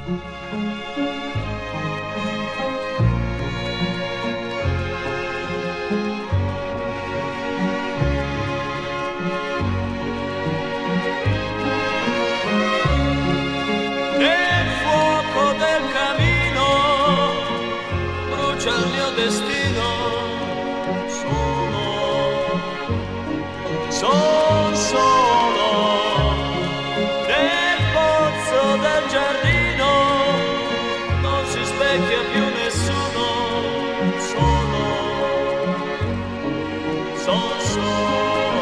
Il mio destino sono solo nel pozzo del giardino, non si specchia più nessuno, sono solo.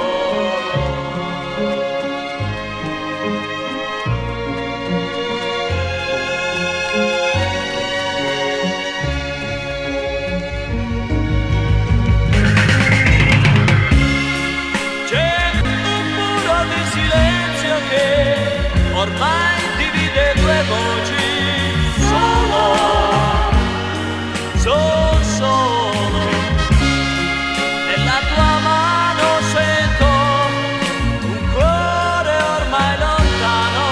Ormai divide due voci, solo, nella tua mano sento un cuore ormai lontano,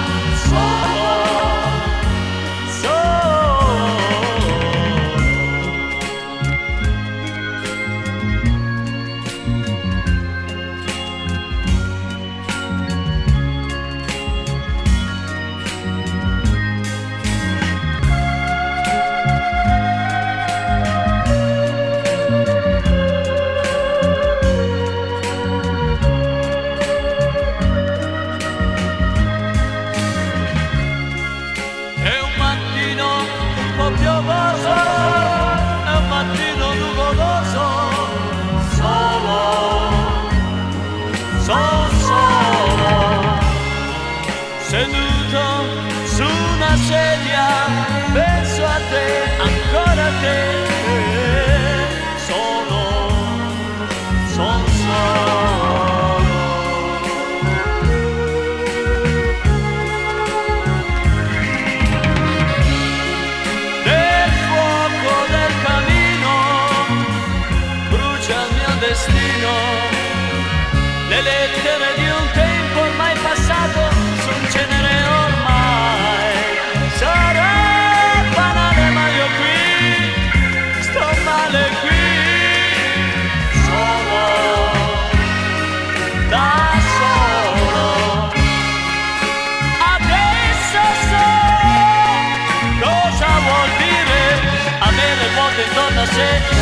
piovoso, è un mattino nuvoloso, solo, seduto su una sedia, penso a te, ancora a te, son solo. Destino, le lettere di un tempo ormai passato son cenere ormai. Sarà banale ma io qui sto male qui, solo, da solo. Adesso so cosa vuol dire avere vuoto intorno a sé.